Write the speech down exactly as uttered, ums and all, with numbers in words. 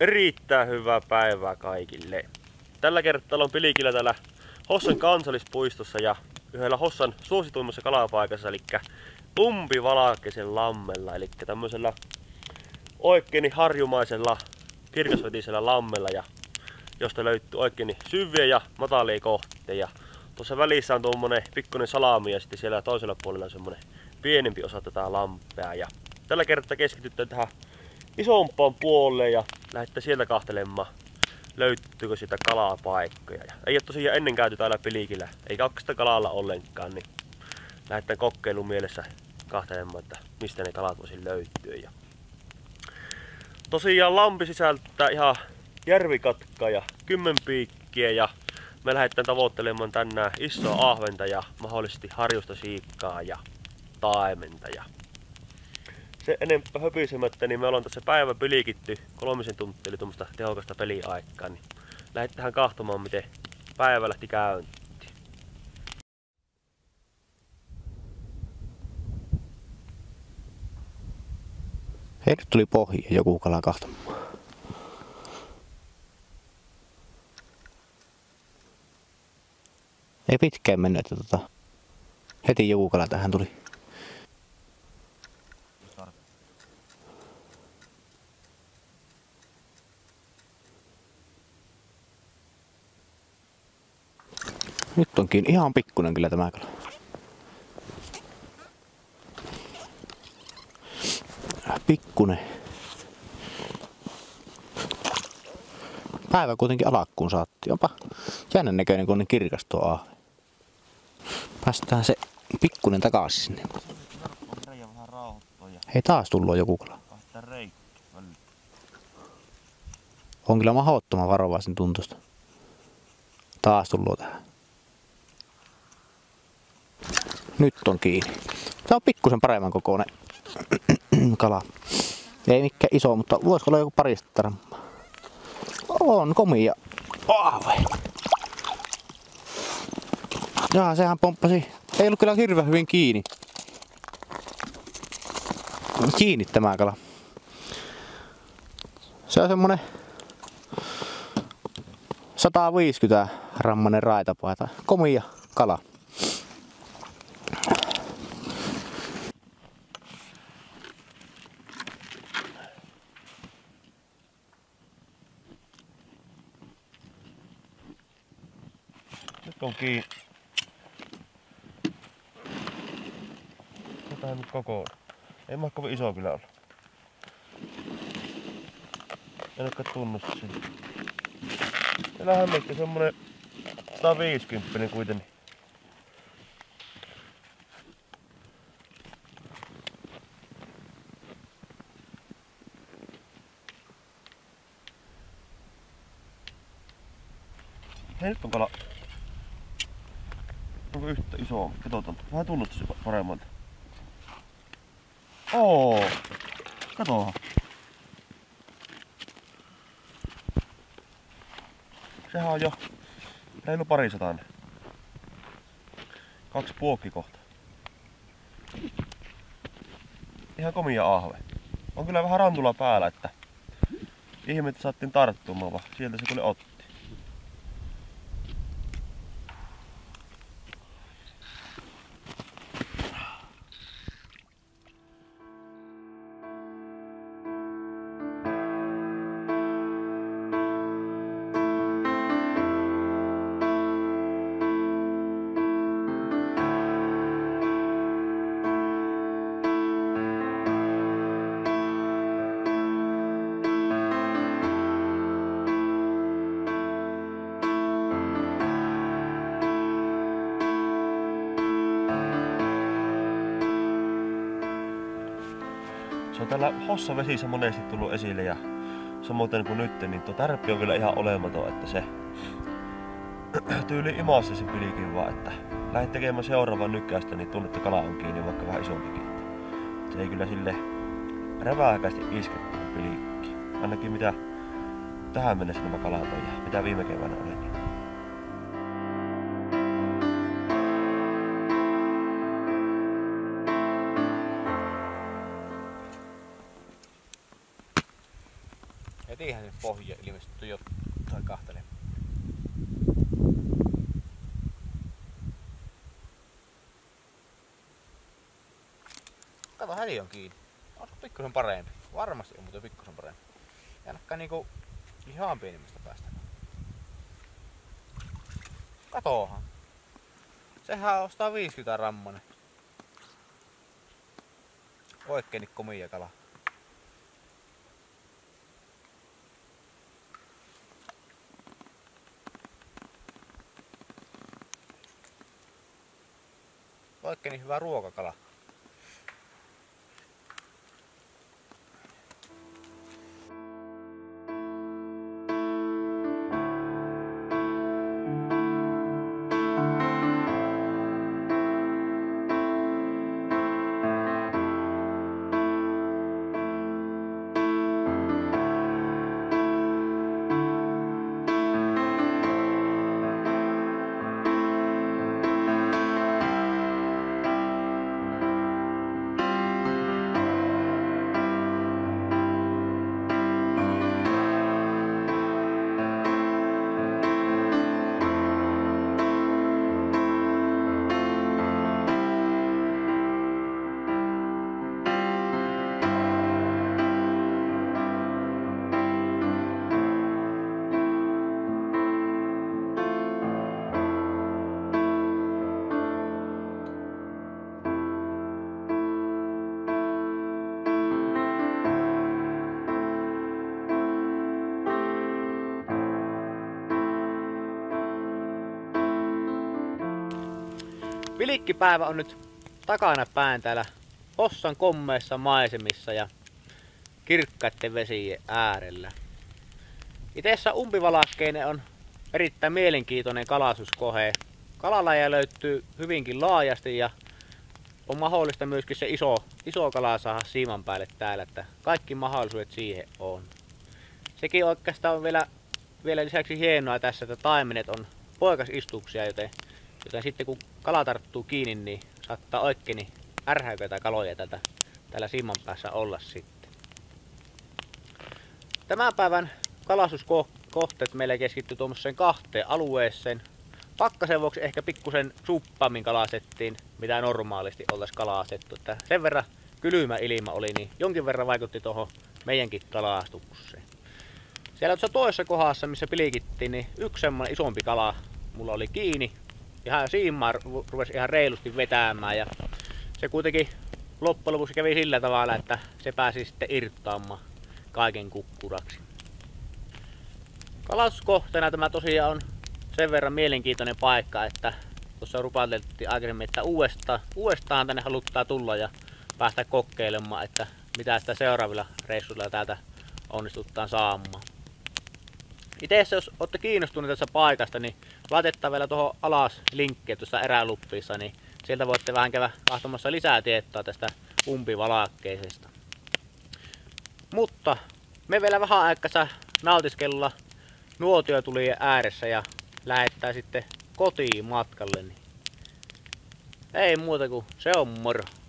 Erittäin hyvää päivää kaikille. Tällä kertaa on Pilikillä täällä Hossan kansallispuistossa ja yhdellä Hossan suosituimmassa kalapaikassa, eli Umpivalkeisen lammella, eli tämmöisellä oikein harjumaisella kirkasvetisellä lammella, ja josta löytyy oikein syviä ja matalia kohteja. Tuossa välissä on tuommoinen pikkuinen salami ja sitten siellä toisella puolella on semmoinen pienempi osa tätä lampea. Ja tällä kertaa keskitytään tähän isompaan puolelle ja lähdetään sieltä kahtelemaan, löytyykö siitä kalapaikkoja. Ja ei ole tosiaan ennen käyty täällä Pilikillä, eikä oikeastaan kalalla ollenkaan, niin lähdetään kokeilun mielessä kahtelemaan, että mistä ne kalat voisi löytyä. Ja tosiaan lampi sisältää ihan järvikatkaa ja kymmenpiikkiä, ja me lähdetään tavoittelemaan tänään isoa ahventa ja mahdollisesti harjusta siikkaa ja taimenta. Ja se enempää höpisemättä, niin me ollaan tässä päivä pilikitty kolmisen tuntia, eli tuommoista tehokasta peliaikaa, niin lähdetään kahtomaan, miten päivä lähti käyntiin. Hei, nyt tuli pohja joku kala kahtomaan. Ei pitkään mennä, että tota, heti joku kala tähän tuli. Nyt onkin ihan pikkunen kyllä tämä kala. Pikkunen. Päivä kuitenkin alakkuun saatti. Onpa jännän näköinen, kun ne kirkas tuo ahve. Päästään se pikkunen takaisin sinne. Hei, taas tullut joku kala. On kyllä mahdottoman varovaisen tuntusta. Taas tullut tähän. Nyt on kiinni. Tämä on pikkusen paremman kokoinen kala. Ei mikään iso, mutta voisiko olla joku parista grammaa. On komia ahve. Jaa, sehän pomppasi. Ei ollut kyllä hirveän hyvin kiinni. Kiinni tämä kala. Se on semmonen sata viisikymmentä grammanen raitapaita. Komia kala. Nyt on kiinni. Tähän nyt koko. Ei mä kovin iso kyllä olla. En olekaan tunnusta sen. Täällä hämmettä semmonen sata viisikymmentä kuitenkin. Hei, nyt on kala. Onko yhtä iso? Katsotaan. Vähän tunnusta se paremmalta. Oo! Katohan. Sehän on jo reilu parisataan. Kaksi puokki kohta. Ihan komia ahve. On kyllä vähän rantula päällä, että ihme, että saattiin tarttumaan, vaan sieltä se tuli otti. Se on täällä Hossan vesissä monesti tullut esille, ja samoin kuin nyt, niin tuo tärppi on vielä ihan olematon, että se tyyli imassa se Pilikin vaan, että lähdet tekemään seuraavan nykäistä, niin tunnette kala on kiinni, vaikka vähän isompikin. Se ei kyllä sille räväkästi iske Pilikki. Ainakin mitä tähän mennessä nämä kalat on ja mitä viime keväänä oli. Niin heti siihen pohja ilmestyy jo tai kahtelemaan. Kato, häli on kiinni. Olisiko pikkusen parempi? Varmasti on, mutta pikkusen parempi. Ja ainakaan niinku ihan pienimmästä päästä. Katohan. Sehän on sata viisikymmentä rammonen. Oikein komia kala. Oikein hyvä ruokakala. Vilikkipäivä on nyt takana päin täällä Hossan kommeissa maisemissa ja kirkkaiden vesien äärellä. Itessä umpivalakkeinen on erittäin mielenkiintoinen kalastuskohe. Kalalajeja löytyy hyvinkin laajasti ja on mahdollista myöskin se iso, iso kala saada siiman päälle täällä, että kaikki mahdollisuudet siihen on. Sekin oikeastaan on vielä, vielä lisäksi hienoa tässä, että taimenet on poikasistuksia, joten Joten sitten kun kala tarttuu kiinni, niin saattaa oikein ärhäköitä kaloja tältä, täällä siiman päässä olla sitten. Tämän päivän kalastuskohteet meillä keskittyy tuommoiseen kahteen alueeseen. Pakkasen vuoksi ehkä pikkusen suppaammin kalastettiin, mitä normaalisti oltaisiin kalastettu. Että sen verran kylmä ilma oli, niin jonkin verran vaikutti tuohon meidänkin kalastukseen. Siellä tuossa toisessa kohdassa, missä pilikittiin, niin yksi semmoinen isompi kala mulla oli kiinni. Ihan siimaa rupesi ihan reilusti vetämään ja se kuitenkin loppujen lopuksi kävi sillä tavalla, että se pääsi sitten irttaamaan kaiken kukkuraksi. Kalastuskohteena tämä tosiaan on sen verran mielenkiintoinen paikka, että tuossa rupateltiin aikaisemmin, että uudestaan, uudestaan tänne haluttaa tulla ja päästä kokeilemaan, että mitä sitä seuraavilla reissuilla täältä onnistuttaan saamaan. Itse jos olette kiinnostuneet tästä paikasta, niin laitetaan vielä tuohon alas linkkiä tuossa eräluppissa, niin sieltä voitte vähän käydä katsomassa lisää tietoa tästä umpivalakkeisesta. Mutta me vielä vähän aikaa nautiskellaan nuotiotulien ääressä ja lähettää sitten kotiin matkalle. Niin ei muuta kuin se on moro.